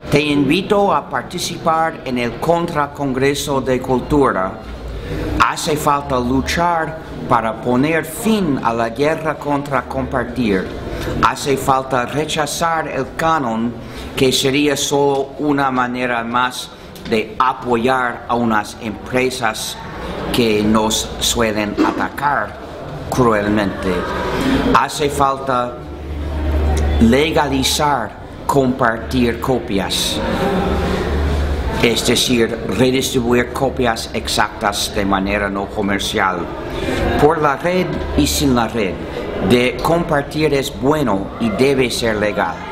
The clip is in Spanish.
Te invito a participar en el Contra Congreso de Cultura. Hace falta luchar para poner fin a la guerra contra compartir. Hace falta rechazar el canon, que sería solo una manera más de apoyar a unas empresas que nos suelen atacar cruelmente. Hace falta legalizar compartir copias, es decir, redistribuir copias exactas de manera no comercial, por la red y sin la red. De compartir es bueno y debe ser legal.